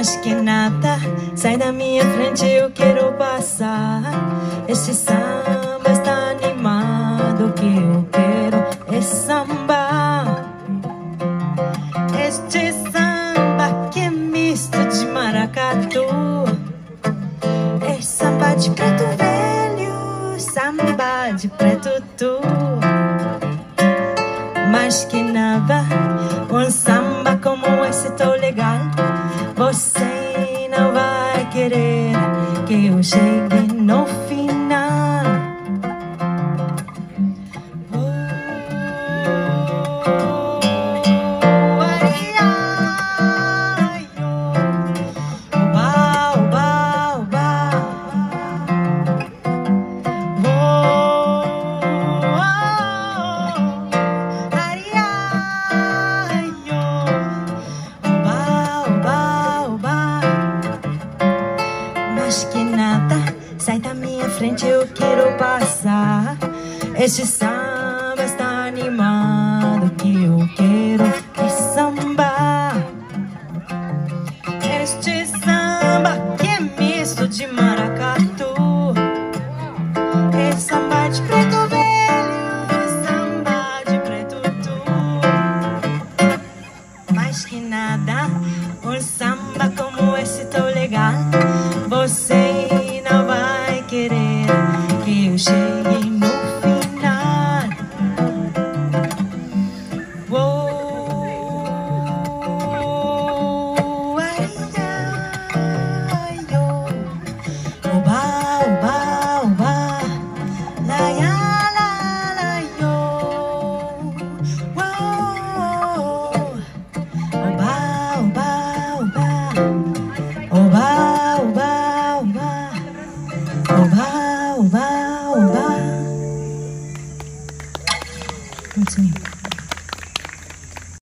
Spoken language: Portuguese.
Mais que nada, sai da minha frente, eu quero passar. Este samba está animado, o que eu quero é samba. Este samba que é misto de maracatu, é samba de preto velho, samba de preto tu. Mais que nada, um samba como esse tão legal, você não vai querer que eu chegue no final. Eu quero passar. Este samba está animado, o que eu quero é samba. Este samba que é misto de maracatu, é samba de preto velho, samba de preto tu. Mais que nada, um samba